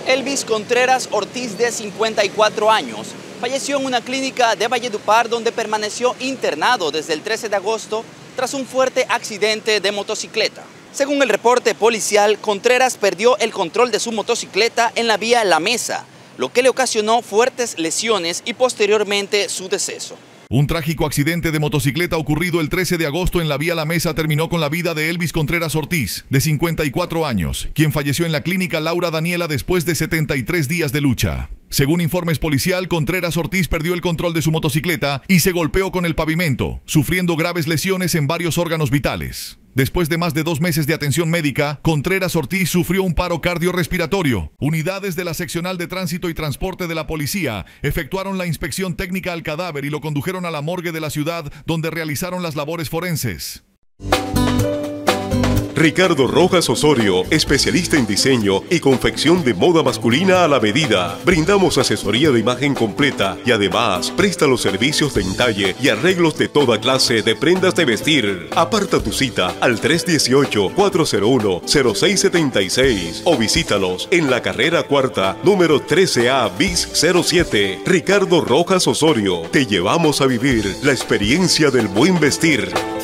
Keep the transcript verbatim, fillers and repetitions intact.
Elvis Contreras Ortiz, de cincuenta y cuatro años, falleció en una clínica de Valledupar donde permaneció internado desde el trece de agosto tras un fuerte accidente de motocicleta. Según el reporte policial, Contreras perdió el control de su motocicleta en la vía La Mesa, lo que le ocasionó fuertes lesiones y posteriormente su deceso. Un trágico accidente de motocicleta ocurrido el trece de agosto en la vía La Mesa terminó con la vida de Elvis Contreras Ortiz, de cincuenta y cuatro años, quien falleció en la clínica Laura Daniela después de setenta y tres días de lucha. Según informes policial, Contreras Ortiz perdió el control de su motocicleta y se golpeó con el pavimento, sufriendo graves lesiones en varios órganos vitales. Después de más de dos meses de atención médica, Contreras Ortiz sufrió un paro cardiorrespiratorio. Unidades de la Seccional de Tránsito y Transporte de la Policía efectuaron la inspección técnica al cadáver y lo condujeron a la morgue de la ciudad, donde realizaron las labores forenses. Ricardo Rojas Osorio, especialista en diseño y confección de moda masculina a la medida. Brindamos asesoría de imagen completa y además presta los servicios de entalle y arreglos de toda clase de prendas de vestir. Aparta tu cita al tres uno ocho, cuatro cero uno, cero seis siete seis o visítalos en la carrera cuarta, número trece A bis cero siete. Ricardo Rojas Osorio, te llevamos a vivir la experiencia del buen vestir.